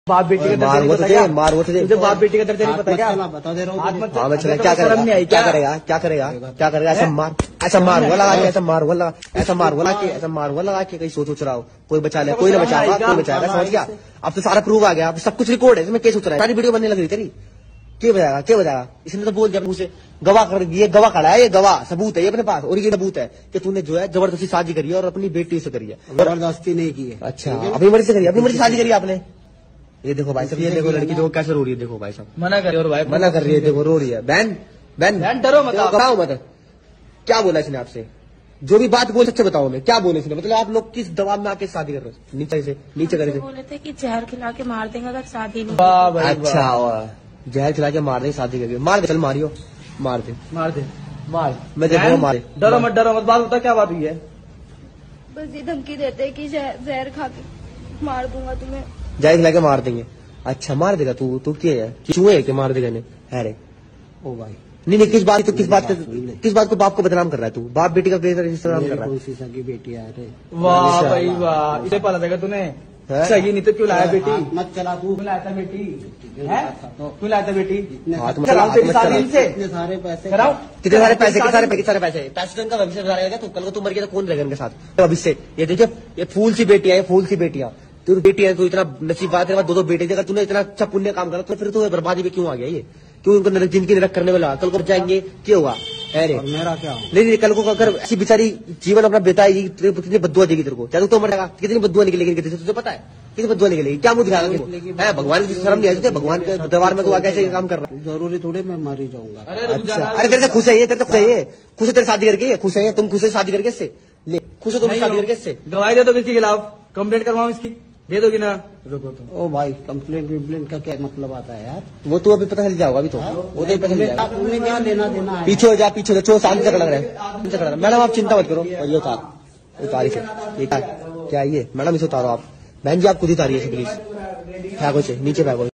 बाप बेटी का दर्द नहीं पता, मार वो तुझे बाप बेटी का दर्द नहीं पता क्या? बता दे रहा हूँ। क्या करेगा? क्या करेगा? क्या करेगा? क्या करेगा? ऐसा मार हुआ लगा के, ऐसा मार हुआ लगा के कहीं सोच रहा हो कोई बचा ले, कोई ना बचाएगा, कोई बचाएगा, समझ गया? अब तो सारा प्रूव आ गया, अब सब कुछ रिकॉर्ड है, इसमें क्या सोच रहा है? सारी वीडियो बनने लग रही तेरी, क्या बजाएगा? इसने तो बोल दिया मुझसे, गवाह कर, ये गवाह खड़ा है, ये गवाह सबूत है ये अपने पास, और ये सबूत है कि तूने जो है जबरदस्ती शादी करी है और अपनी बेटी से करी है। जबरदस्ती नहीं की है। अच्छा, अपनी मर्जी से करी, अपनी मर्जी शादी करी आपने। ये देखो भाई साहब, ये देखो लड़की देखो कैसे रो रही है, देखो भाई साहब मना कर, और भाई मना कर रही है, देखो रो रही है। बहन डरो मत, घबराओ मत। क्या बोला इसने आपसे? जो भी बात बोल सकते बताओ, मैं क्या बोले इसने? मतलब आप लोग किस दबाव में आके शादी कर रहे हो? नीचे करे थे, बोले थे कि जहर खिला के मार देंगे अगर शादी नहीं। अच्छा, जहर खिला के मार देंगे शादी करके, मार दे, चल मारियो, मार दे, मैं देखूंगा, मारे। डरो मत, बात बता क्या बात हुई है? बस ये धमकी देते कि जहर खा के मार दूंगा तुम्हें। जहर खिला के मार देंगे? अच्छा, मार देगा तू क्या है, चूहे कि मार देगा ने? अरे ओ भाई, नहीं, किस बात को बाप को बदनाम कर रहा है तू? बाप बेटी का बदनाम कर रहा है? शीशा की बेटी आ रहे। वाह भाई वाह, इसे पता था तूने सही नहीं तो क्यों लाया बेटी? मत चला, तू क्यों लाया था बेटी? क्यों लाया था बेटी? इतने सारे पैसे, कितने सारे पैसे तो इनका भविष्य गुजारा रहेगा। तो कल को तू मर गया तो कौन रहेगा इनके साथ भविष्य? ये देखिए, ये फूल सी बेटियां, ये फूल सी बेटियां, तू बेटी है, तू इतना नसीब बात है, दो बेटे थे। अगर तूने इतना अच्छा पुण्य काम करा तो फिर तू बर्बादी में क्यों आ गया? ये क्यों उनको जिंदगी नरक करने वाला? कल को जाएंगे क्या हुआ? अरे मेरा क्या? नहीं, कल को अगर ऐसी बेचारी जीवन अपना बिताएगी, कितनी बद्दुआ देगी तेरे को? चाहे तो मरेगा, कितनी बद्दुआ निकलेगी तुझे पता है? कितनी बद्दुआ निकलेगी? क्या मुझे दिखाएगा? भगवान की शर्म नहीं आई? भगवान के दरबार में तू आगे ऐसे काम कर रहा है? जरूरी थोड़े मैं मर ही जाऊंगा। अच्छा, अरे तेरे से खुश है ये, खुश है तेरे शादी करके, खुश है तुम, खुश है शादी करके इससे, ले खुश हो तुम शादी करके इससे। गवाही दे दो किसके खिलाफ, कंप्लेंट करवाओ इसकी, दे दोगी ना? रुको ओ भाई, कंप्लेंट का क्या मतलब आता है यार? वो तो अभी पता चल जाओगा, अभी तो वो तो पता चल जाएगा। तुमने क्या लेना देना है? पीछे हो जा, शांति से लग रहा है। मैडम आप चिंता मत करो, ये उतारी से, ये क्या ये? मैडम इसे उतारो आप, बहन जी आप खुद ही उतारिए प्लीज, फेंको से नीचे फेंको।